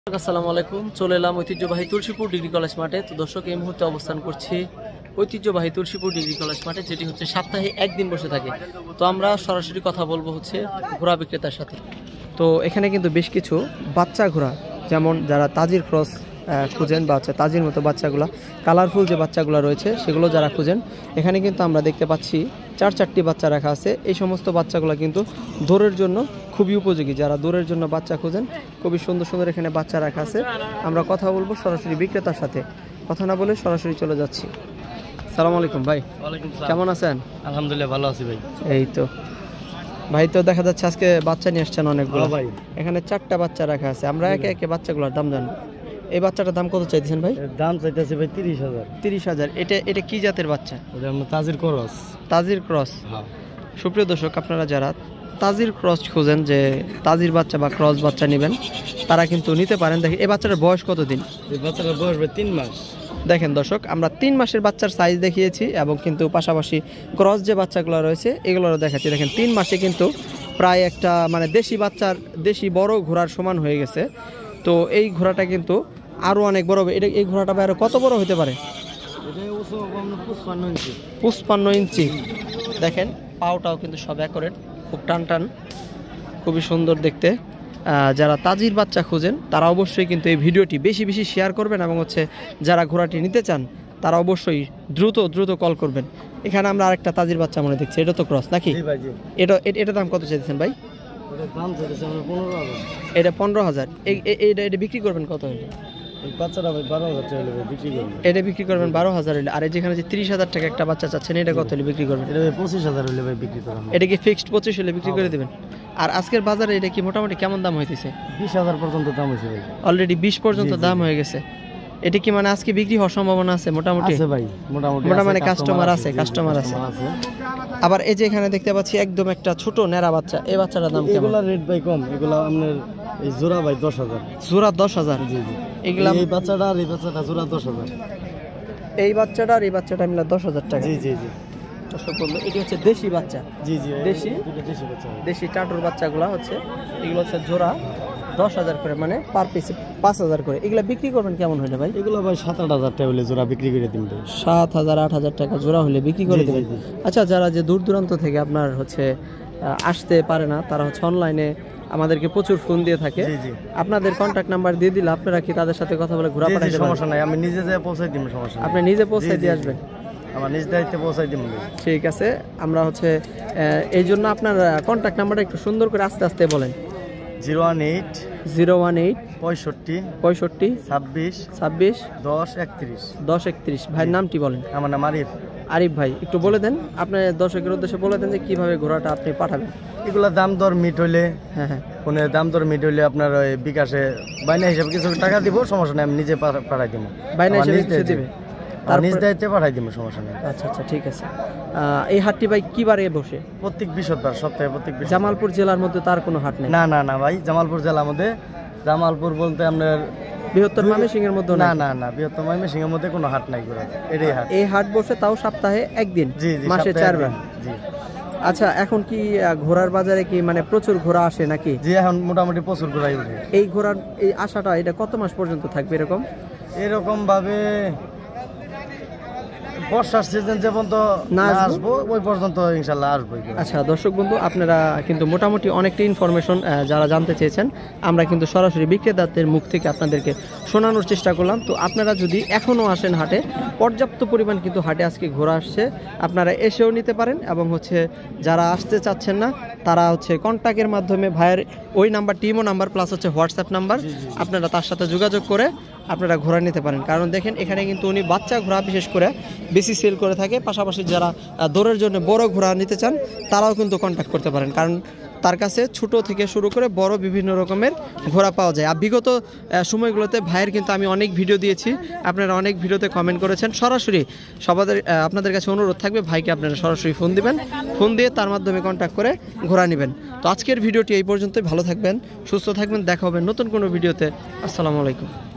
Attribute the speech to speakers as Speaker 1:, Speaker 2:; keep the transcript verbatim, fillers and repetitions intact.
Speaker 1: আসসালামু আলাইকুম। চলে এলাম ঐতিহ্যবাহী তুলসীপুর ডিগ্রি কলেজ মাঠে। তো দর্শক, এই মুহূর্তে অবস্থান করছি ঐতিহ্যবাহী তুলসীপুর ডিগ্রি কলেজ মাঠে, যেটি হচ্ছে সপ্তাহে একদিন বসে থাকে। তো আমরা সরাসরি কথা বলবো হচ্ছে ঘোড়া বিক্রেতার সাথে। তো এখানে কিন্তু বেশ কিছু বাচ্চা ঘোড়া, যেমন যারা তাজির ক্রস খুঁজেন বা হচ্ছে তাজির মতো বাচ্চাগুলো, কালারফুল যে বাচ্চাগুলো রয়েছে সেগুলো যারা খুঁজেন, এখানে কিন্তু আমরা দেখতে পাচ্ছি চার চারটি বাচ্চা রাখা আছে। এই সমস্ত বাচ্চাগুলো কিন্তু দৌড়ের জন্য খুবই উপযোগী। যারা দৌড়ের জন্য বাচ্চা খুঁজেন, খুবই সুন্দর সুন্দর এখানে বাচ্চা রাখা আছে। আমরা কথা বলবো সরাসরি বিক্রেতার সাথে, কথা না বলে সরাসরি চলে যাচ্ছি। সালাম আলাইকুম ভাই। কেমন আছেন?
Speaker 2: আলহামদুলিল্লাহ ভালো আছি ভাই।
Speaker 1: এই তো ভাই, তো দেখা যাচ্ছে আজকে বাচ্চা নিয়ে আসছেন অনেকগুলো ভাই। এখানে চারটা বাচ্চা রাখা আছে, আমরা একে একে বাচ্চাগুলোর দাম জানবো। এই বাচ্চাটার দাম কত চাইতেছেন ভাই?
Speaker 2: দাম চাইতেছি ভাই তিরিশ হাজার।
Speaker 1: তিরিশ হাজার। এটা এটা কি জাতের বাচ্চা?
Speaker 2: ওটা আমরা তাজির ক্রস।
Speaker 1: তাজির ক্রস।
Speaker 2: হ্যাঁ।
Speaker 1: সুপ্রিয় দর্শক, আপনারা যারা তাজির ক্রস খুঁজেন, যে তাজির বাচ্চা বা ক্রস বাচ্চা নেবেন, তারা কিন্তু নিতে পারেন। দেখেন এই বাচ্চাটার বয়স কত দিন?
Speaker 2: এই বাচ্চাটার বয়স ভাই তিন মাস।
Speaker 1: দেখেন দর্শক, আমরা তিন মাসের বাচ্চার সাইজ দেখিয়েছি এবং কিন্তু পাশাপাশি ক্রস যে বাচ্চাগুলো রয়েছে এগুলোরও দেখাচ্ছি। দেখেন তিন মাসে কিন্তু প্রায় একটা মানে দেশি বাচ্চার দেশি বড় ঘোড়ার সমান হয়ে গেছে। তো এই ঘোড়াটা কিন্তু আরও অনেক বড় হবে। এটা এই ঘোড়াটা আরও কত বড় হতে পারে? পঁচপান্ন ইঞ্চি। দেখেন পাওটাও কিন্তু সব একরেট, খুব টান টান, খুবই সুন্দর দেখতে। যারা তাজির বাচ্চা খুঁজেন তারা অবশ্যই কিন্তু এই ভিডিওটি বেশি বেশি শেয়ার করবেন এবং হচ্ছে যারা ঘোড়াটি নিতে চান তারা অবশ্যই দ্রুত দ্রুত কল করবেন। এখানে আমরা আরেকটা তাজির বাচ্চা মনে দেখছি, এটা তো ক্রস নাকি? এটা এটা দাম কত চাইছেন ভাই? এটা পনেরো হাজার। এটা এটা বিক্রি করবেন কত হলে? এটা বিক্রি করবেন বারো হাজার হলে। আর যেখানে যে তিরিশ হাজার টাকা একটা বাচ্চা চাচ্ছেন, এটা কত হলে বিক্রি করবেন?
Speaker 2: পঁচিশ হাজার হলে ভাই বিক্রি করবেন।
Speaker 1: এটা কি ফিক্সড পঁচিশ হলে বিক্রি করে দেবেন? আর আজকের বাজারে এটা কি মোটামুটি কেমন দাম হইতেছে?
Speaker 2: বিশ হাজার পর্যন্ত দাম হয়েছে ভাই।
Speaker 1: অলরেডি বিশ পর্যন্ত দাম হয়ে গেছে। এটা কি মানে আজকে বিক্রি হওয়ার সম্ভাবনা আছে? মোটামুটি
Speaker 2: আছে ভাই, মোটামুটি
Speaker 1: মোটামুটি কাস্টমার আছে, কাস্টমার আছে। আবার এই যে এখানে দেখতে পাচ্ছি একদম একটা ছোট নেড়া বাচ্চা, এই বাচ্চাটার দাম কেমন?
Speaker 2: এগুলা রেট ভাই কম, এগুলা আপনার এই জোড়া ভাই দশ হাজার।
Speaker 1: জোড়া দশ হাজার? জি জি। এগুলা
Speaker 2: এই বাচ্চাটা আর এই বাচ্চাটা জোড়া দশ হাজার।
Speaker 1: এই বাচ্চাটা আর এই বাচ্চাটা মিলে দশ হাজার টাকা।
Speaker 2: জি জি জি।
Speaker 1: দর্শক বললো এটি হচ্ছে দেশি বাচ্চা।
Speaker 2: জি জি,
Speaker 1: দেশি
Speaker 2: দেশি বাচ্চা।
Speaker 1: দেশি টাটুর বাচ্চাগুলো হচ্ছে, এগুলো হচ্ছে জোড়া দশ হাজার করে, মানে পার পিসে পাঁচ হাজার করে। এগুলা বিক্রি করবেন কেমন হলে ভাই?
Speaker 2: এগুলো ভাই সাত আট হাজার টাকা হলে জোড়া বিক্রি করে দিন ভাই।
Speaker 1: সাত হাজার আট হাজার টাকা জোড়া হলে বিক্রি করে দেবেন। আচ্ছা, যারা যে দূর দূরান্ত থেকে আপনার হচ্ছে আসতে পারে না, তারা হচ্ছে অনলাইনে আমাদেরকে প্রচুর ফোন দিয়ে থাকে। আপনাদের কন্ট্যাক্ট নাম্বার দিয়ে দিলে আপনারা কি তাদের সাথে কথা বলে ঘোরা পাঠাতে পারেন?
Speaker 2: সমস্যা নাই, আমি নিজে যেয়ে পৌঁছাই দিব। সমস্যা নাই,
Speaker 1: আপনি নিজে পৌঁছাই দিয়ে আসবেন?
Speaker 2: আমার নিজ দায়িত্বে পৌঁছাই দিব।
Speaker 1: ঠিক আছে। আমরা হচ্ছে এই জন্য আপনার কন্ট্যাক্ট নাম্বারটা একটু সুন্দর করে আস্তে আস্তে বলেন।
Speaker 2: Zero one eight
Speaker 1: zero one eight
Speaker 2: পঁয়ষট্টি
Speaker 1: পঁয়ষট্টি
Speaker 2: ছাব্বিশ
Speaker 1: ছাব্বিশ
Speaker 2: দশ একত্রিশ
Speaker 1: দশ একত্রিশ। ভাইয়ের নামটি বলেন।
Speaker 2: আমার নাম আরিফ।
Speaker 1: আরিফ ভাই, একটু বলে দেন আপনার দর্শকের উদ্দেশ্যে বলে দেন যে কিভাবে ঘোড়াটা আপনি পাঠাবেন।
Speaker 2: এগুলা দাম দর মিট হইলে,
Speaker 1: হ্যাঁ হ্যাঁ,
Speaker 2: ফোনে দাম দর মিট হইলে আপনার ওই বিকাশে বাইনা হিসাবে কিছু টাকা দিব, সমস্যা নেই, আমি নিজে পাঠাই দিব।
Speaker 1: বাইনা হিসাবে দিবে,
Speaker 2: তার নিজ দায়িত্বে পাঠাই দিব, সমস্যা নেই।
Speaker 1: আচ্ছা আচ্ছা, ঠিক আছে। এই হাটটি ভাই কি বারে বসে?
Speaker 2: প্রত্যেক বৃহস্পতিবার, সপ্তাহে প্রত্যেক বৃহস্পতিবার।
Speaker 1: জামালপুর জেলার মধ্যে তার কোনো হাট নেই?
Speaker 2: না না না ভাই, জামালপুর জেলার মধ্যে, জামালপুর বলতে আপনার
Speaker 1: বৃহত্তর ময়মনসিংহ এর মধ্যে?
Speaker 2: না না না, বৃহত্তর ময়মনসিংহ এর মধ্যে কোনো হাট নাই করে। এটাই হাট। এই
Speaker 1: হাট বসে তাও সপ্তাহে একদিন,
Speaker 2: জি জি,
Speaker 1: মাসে চারবার।
Speaker 2: জি।
Speaker 1: আচ্ছা, এখন কি ঘোড়ার বাজারে কি মানে প্রচুর ঘোড়া আসে নাকি?
Speaker 2: জি, এখন মোটামুটি প্রচুর ঘোড়াই উঠে।
Speaker 1: এই ঘোড়ার এই আশাটা এটা কত মাস পর্যন্ত থাকবে এরকম?
Speaker 2: এরকম ভাবে বর্ষার সিজন যে পর্যন্ত না আসবো ওই পর্যন্ত ইনশাল্লাহ আসবো।
Speaker 1: আচ্ছা দর্শক বন্ধু, আপনারা কিন্তু মোটামুটি অনেকটা ইনফরমেশন যারা জানতে চেয়েছেন আমরা কিন্তু সরাসরি বিক্রেতাদের মুখ থেকে আপনাদেরকে শোনানোর চেষ্টা করলাম। তো আপনারা যদি এখনও আসেন হাটে, পর্যাপ্ত পরিমাণ কিন্তু হাটে আজকে ঘোড়া আসছে, আপনারা এসেও নিতে পারেন। এবং হচ্ছে যারা আসতে চাচ্ছেন না তারা হচ্ছে কন্ট্যাক্টের মাধ্যমে ভাইয়ের ওই নাম্বার, টিমো নাম্বার প্লাস হচ্ছে হোয়াটসঅ্যাপ নাম্বার, আপনারা তার সাথে যোগাযোগ করে আপনারা ঘোড়া নিতে পারেন। কারণ দেখেন এখানে কিন্তু উনি বাচ্চা ঘোড়া বিশেষ করে বেশি সেল করে থাকে। পাশাপাশি যারা দৌড়ের জন্য বড় ঘোড়া নিতে চান তারাও কিন্তু কন্ট্যাক্ট করতে পারেন, কারণ তার কাছে ছোট থেকে শুরু করে বড় বিভিন্ন রকমের ঘোড়া পাওয়া যায়। আর বিগত সময়গুলোতে ভাইয়ের কিন্তু আমি অনেক ভিডিও দিয়েছি, আপনারা অনেক ভিডিওতে কমেন্ট করেছেন। সরাসরি সবাই আপনাদের কাছে অনুরোধ থাকবে, ভাইকে আপনারা সরাসরি ফোন দিবেন, ফোন দিয়ে তার মাধ্যমে কন্ট্যাক্ট করে ঘোড়া নেবেন। তো আজকের ভিডিওটি এই পর্যন্তই। ভালো থাকবেন, সুস্থ থাকবেন, দেখা হবে নতুন কোনো ভিডিওতে। আসসালামু আলাইকুম।